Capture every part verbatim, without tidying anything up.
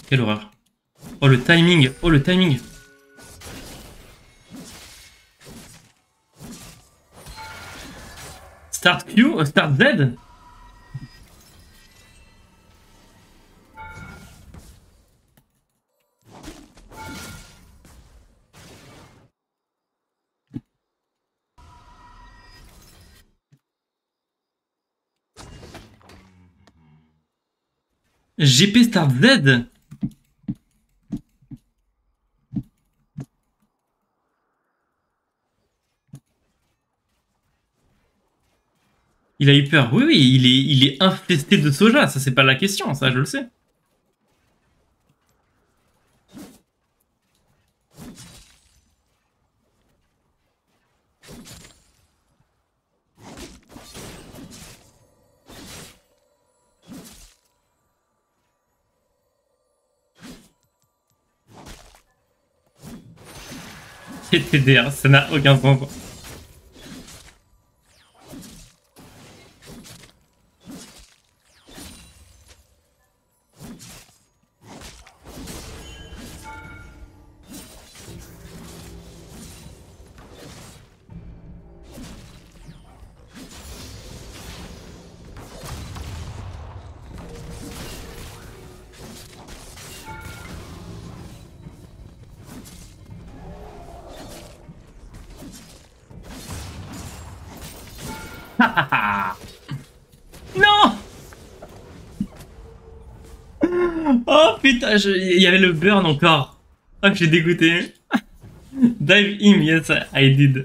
Quelle horreur. Oh le timing, oh le timing. Start Q, euh, start Z. G P start Z. Il a eu peur. Oui, oui, il est, il est infesté de soja. Ça, c'est pas la question. Ça, je le sais. C'est T D R, ça n'a aucun sens. Non. Oh putain, je... il y avait le burn encore. Oh, j'ai dégoûté. Dive him, yes, I did.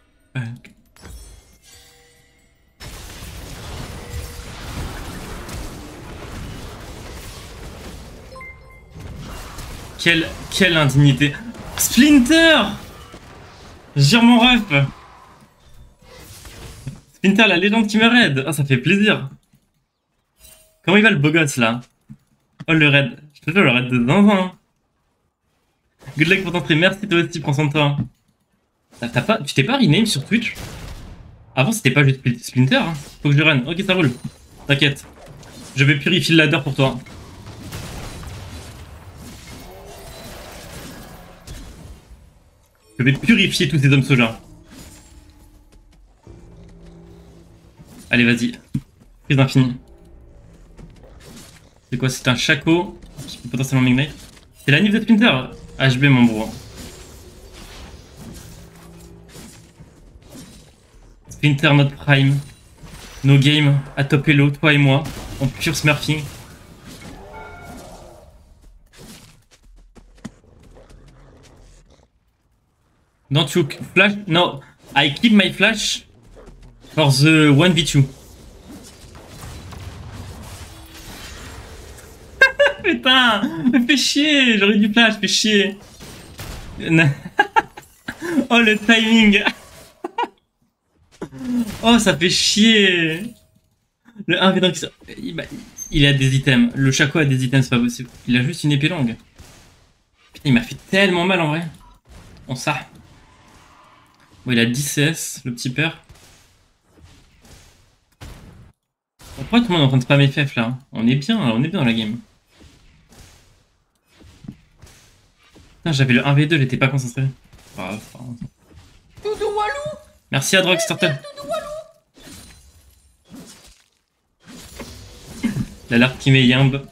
Quelle, quelle indignité. Splinter. Jure mon ref. Splinter, la légende qui me raid. Oh, ça fait plaisir. Comment il va le beau gosse là? Oh le raid. Je te jure, le raid de zinzin. Good luck pour t'entrer. Merci toi aussi, prends soin de toi. T'as pas... Tu t'es pas rename sur Twitch? Avant c'était pas juste Splinter. Hein. Faut que je run. Ok, ça roule. T'inquiète. Je vais purifier le ladder pour toi. Je vais purifier tous ces hommes soja. Allez, vas-y. Prise d'infini. C'est quoi? C'est un Shaco qui peut potentiellement m'ignite. C'est la nif de Splinter. H B, mon bro. Splinter, notre prime. No game à top elo, toi et moi. En pure smurfing. Don't you flash? No, I keep my flash for the one v two. Putain, fais chier, j'aurais dû flash, fais chier. Oh le timing. Oh ça fait chier. Le un v deux qui sort. Il, il a des items, le Shaco a des items, c'est pas possible. Il a juste une épée longue. Putain, il m'a fait tellement mal en vrai. On ça. Bon, il a dix C S, le petit père. Pourquoi tout le monde est en train de spammer F F là? On est bien, on est bien dans la game. J'avais le un v deux, j'étais pas concentré. Ah, enfin... Doudou Walou. Merci à Drox Turtle. L'alerte qui met Yimb.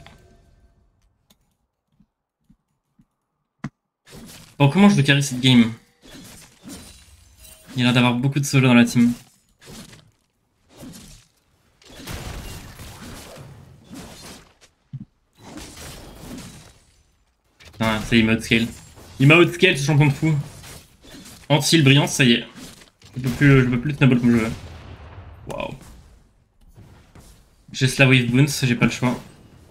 Bon, comment je veux carry cette game? Il y a l'air d'avoir beaucoup de solo dans la team. Putain, ça y est, il m'a outscale. Il m'a outscale ce champion de fou. Anti-heal brillance, ça y est. Je peux plus, je peux plus snowball comme je veux. Waouh. J'ai la wave bounce, j'ai pas le choix.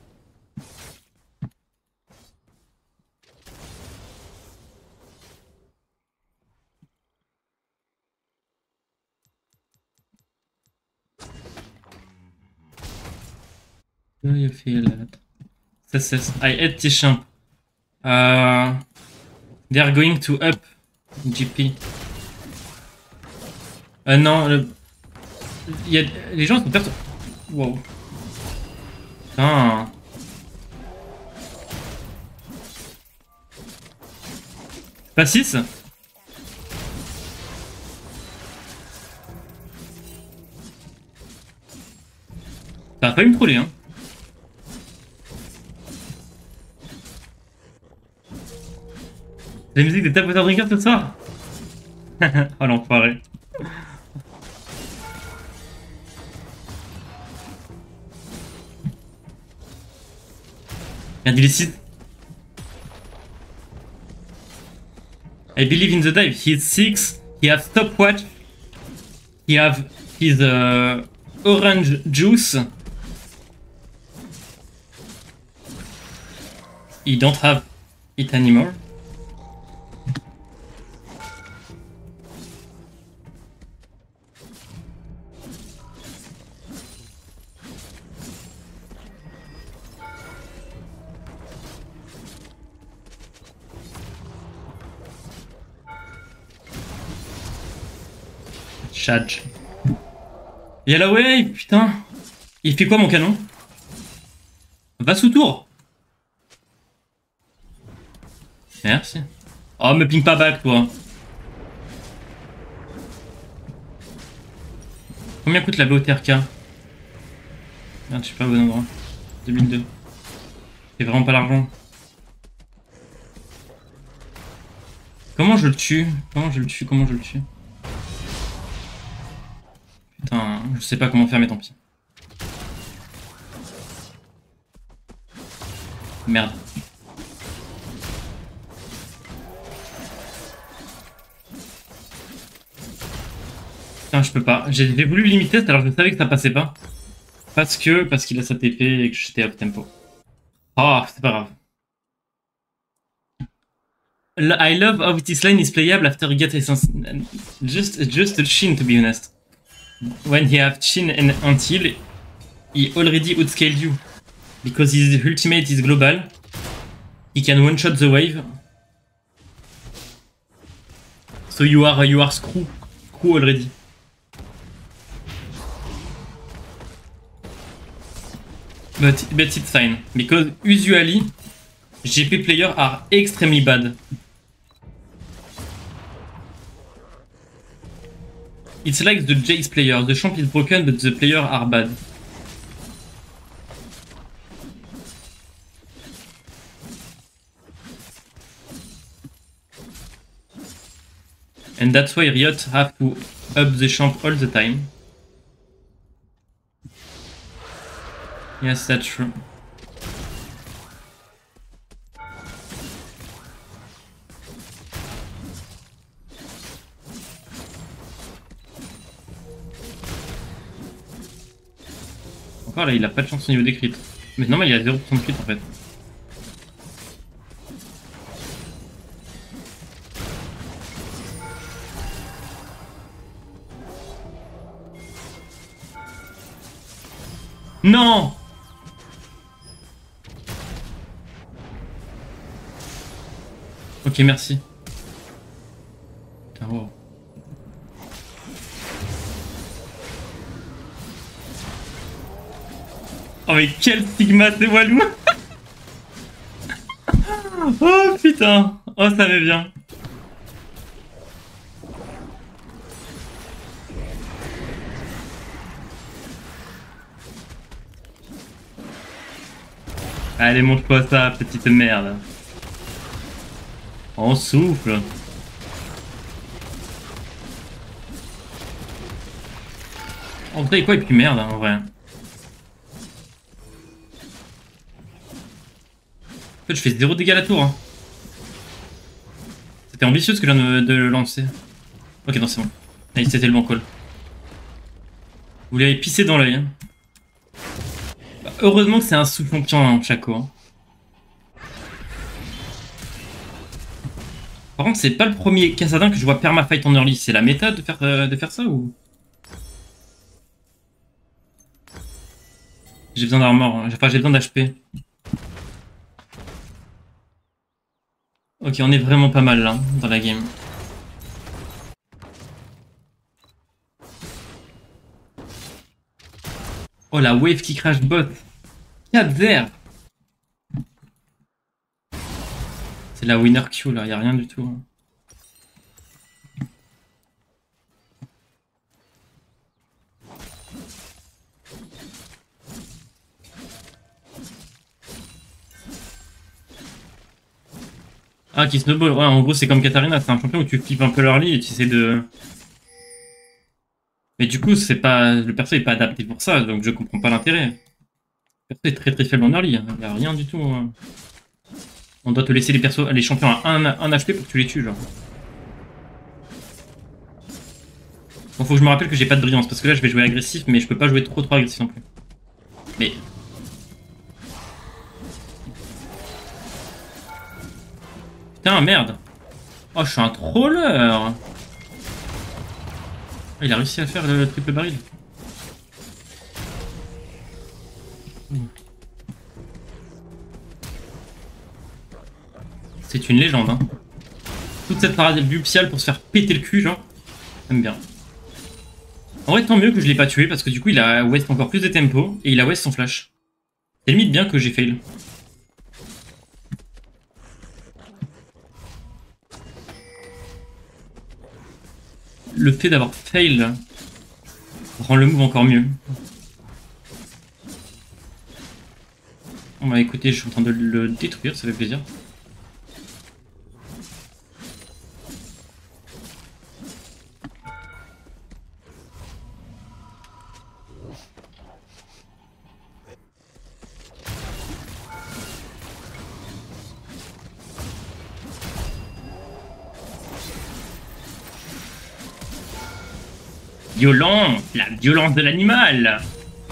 Do you feel that? S S. I hate T-Champ. Uh, they are going to up G P. Euh, non, le... Il y a... les gens sont perturbés. Wow. Putain. Pas six. Ça a failli me troller, hein. La musique des Tap Water Drinkers ce soir. Oh l'enfoiré. Merde, il est six. I believe in the dive. He is six. He has stopwatch. He have his uh, orange juice. He don't have it anymore. Chadj. Yellow Wave, putain. Il fait quoi mon canon? Va sous tour. Merci. Oh, me ping pas back, toi. Combien coûte la B O T R K? Merde, je suis pas au bon endroit. deux mille deux. C'est vraiment pas l'argent. Comment je le tue? Comment je le tue? Comment je le tue? Putain, je sais pas comment faire, mais tant pis. Merde. Putain, je peux pas. J'ai voulu limiter alors je savais que ça passait pas. Parce que, parce qu'il a sa T P et que j'étais up tempo. Oh, c'est pas grave. I love how this lane is playable after he gets essence. Just, just a chin, to be honest. When he have chin and until, he already outscaled you. Because his ultimate is global. He can one-shot the wave. So you are, you are screw, screw already. But, but it's fine. Because usually, G P players are extremely bad. It's like the Jace player. The champ is broken, but the players are bad. And that's why Riot have to up the champ all the time. Yes, that's true. Encore là, il a pas de chance au niveau des crits. Mais non, mais il a zéro pour cent de crit en fait. Non! Ok, merci. Putain, wow. Oh mais quel stigma c'est Walou. Oh putain. Oh ça va bien. Allez, montre-toi ça, petite merde. On souffle. En vrai, quoi, et puis merde, en vrai. En fait, je fais zéro dégâts à la tour. Hein. C'était ambitieux ce que je viens de, de lancer. Ok, non, c'est bon. Allez, c'était le bon call. Vous l'avez pissé dans l'œil. Hein. Bah, heureusement que c'est un sous-champion, hein, Chaco. Hein. Par contre, c'est pas le premier Cassadin que je vois permafight en early. C'est la méthode de faire, euh, de faire ça ou... J'ai besoin d'armor. Hein. Enfin, j'ai besoin d'H P. Ok, on est vraiment pas mal là, dans la game. Oh, la wave qui crash bot. quatre zéro. C'est la winner Q là, y a rien du tout. Hein. Ah, qui snowball. Ouais, en gros, c'est comme Katarina. C'est un champion où tu flippes un peu l'early et tu essaies de... Mais du coup, c'est pas... le perso est pas adapté pour ça, donc je comprends pas l'intérêt. Le perso est très très faible en early. Hein. Il y a rien du tout. Hein. On doit te laisser les persos, les champions à un H P pour que tu les tues, genre. Bon, faut que je me rappelle que j'ai pas de brillance, parce que là, je vais jouer agressif, mais je peux pas jouer trop trop agressif non plus. Mais... Putain, merde. Oh, je suis un troller. Il a réussi à faire le triple baril. C'est une légende, hein. Toute cette parade nuptiale pour se faire péter le cul, genre. J'aime bien. En vrai, tant mieux que je l'ai pas tué, parce que du coup, il a waste encore plus de tempo, et il a waste son flash. C'est limite bien que j'ai fail. Le fait d'avoir fail rend le move encore mieux. On va écouter, je suis en train de le détruire, ça fait plaisir. Violence, la violence de l'animal.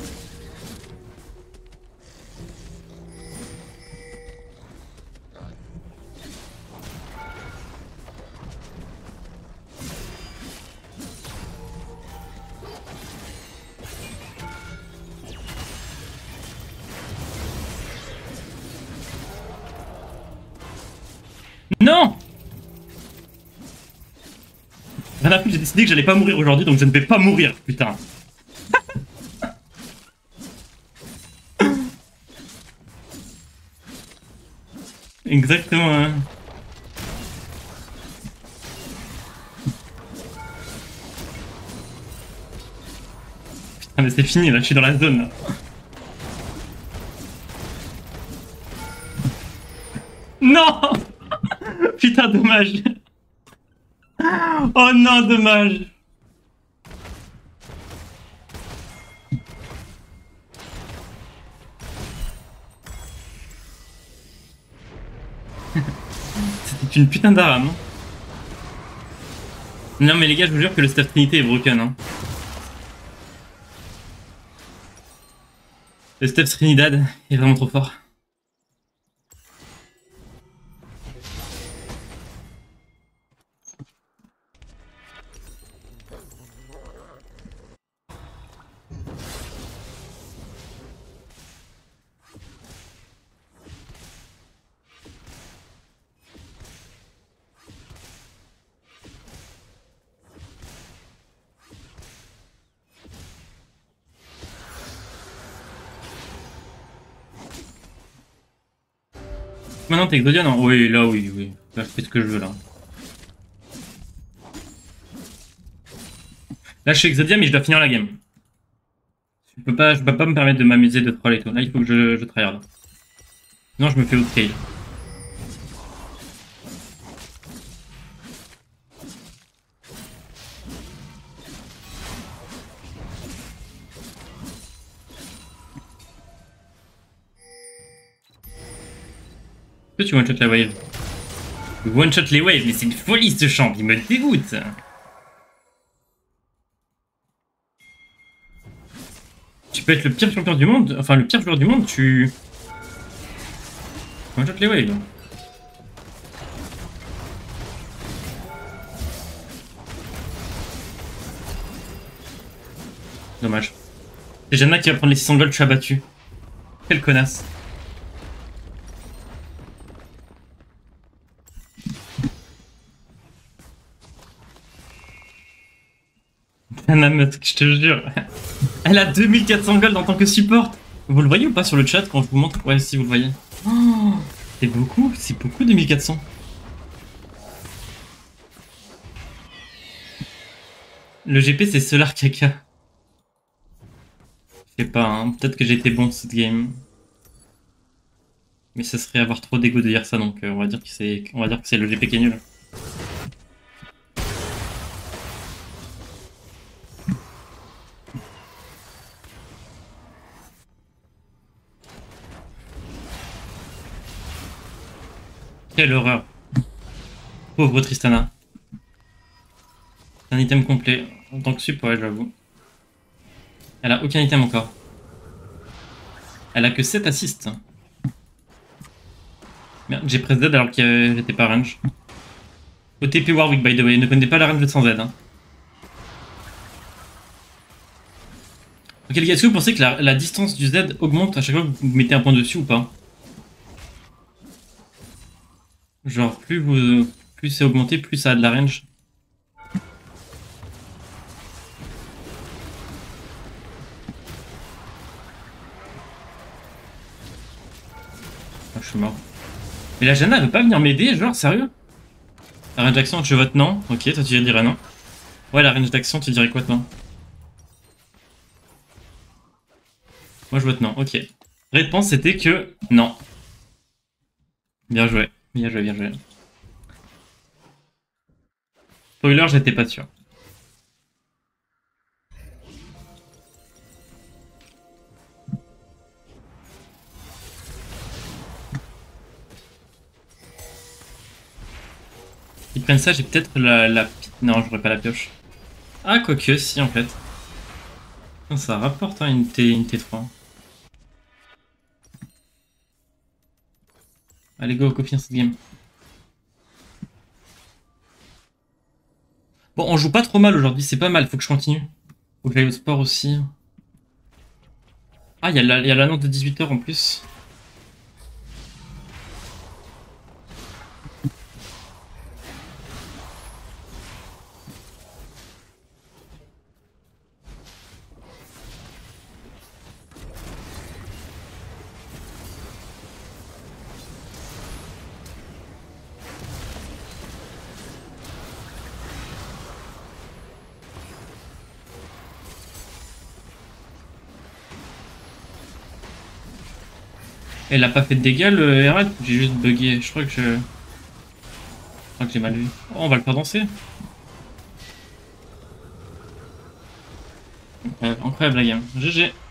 Non! Rien à foutre, j'ai décidé que j'allais pas mourir aujourd'hui, donc je ne vais pas mourir, putain. Exactement. Hein. Putain, mais c'est fini, là, je suis dans la zone. Là. Non! Putain, dommage. Oh non, dommage. C'était une putain d'arame. Hein. Non mais les gars, je vous jure que le staff Trinité est broken. Hein. Le staff Trinidad est vraiment trop fort. Maintenant t'es Exodia, non? Oui, là oui, oui. Là je fais ce que je veux là. Là je suis Exodia mais je dois finir la game. Je peux pas, je peux pas me permettre de m'amuser de troll et tout. Là il faut que je, je tryhard. Sinon je me fais outscale. Est-ce que tu one-shot la wave? One-shot les waves, mais c'est une folie ce champ, il me dégoûte. Tu peux être le pire champion du monde, enfin le pire joueur du monde, tu... One-shot les waves. Dommage. C'est Janna qui va prendre les six cents gold, je suis abattu. Quelle connasse. Janna Musk, je te jure. Elle a deux mille quatre cents gold en tant que support. Vous le voyez ou pas sur le chat quand je vous montre? Ouais, si vous le voyez. Oh, c'est beaucoup, c'est beaucoup deux mille quatre cents. Le G P c'est Solar Caca. Je sais pas, hein. Peut-être que j'ai été bon cette game. Mais ça serait avoir trop d'ego de dire ça, donc euh, on va dire que c'est on va dire que c'est le G P qui est nul. Quelle horreur. Pauvre Tristana. Un item complet. En tant que sup, ouais, j'avoue. Elle a aucun item encore. Elle a que sept assists. Merde, j'ai press Z alors que j'étais pas range. O T P Warwick, by the way, ne connaissez pas la range de sans Z. Hein. Ok les gars, est-ce que vous pensez que la, la distance du Z augmente à chaque fois que vous mettez un point dessus ou pas? Genre, plus vous, plus c'est augmenté, plus ça a de la range. Ah, je suis mort. Mais la Jana, elle veut pas venir m'aider, genre, sérieux? La range d'action, je vote non. Ok, toi tu dirais non. Ouais, la range d'action, tu dirais quoi toi? Moi je vote non, ok. Réponse c'était que non. Bien joué, bien joué, bien joué. Spoiler, j'étais pas sûr. Ils prennent ça, j'ai peut-être la, la... Non, j'aurais pas la pioche. Ah, quoique, si, en fait. Ça rapporte hein, une, T, une T trois. Allez, go, go finir cette game. Bon, on joue pas trop mal aujourd'hui, c'est pas mal, faut que je continue. Faut que j'aille au sport aussi. Ah, il y a l'annonce de dix-huit heures en plus. Elle a pas fait de dégâts le Herald, j'ai juste bugué, je crois que je... Je crois que j'ai mal vu. Oh, on va le faire danser. Incroyable, incroyable la game. G G.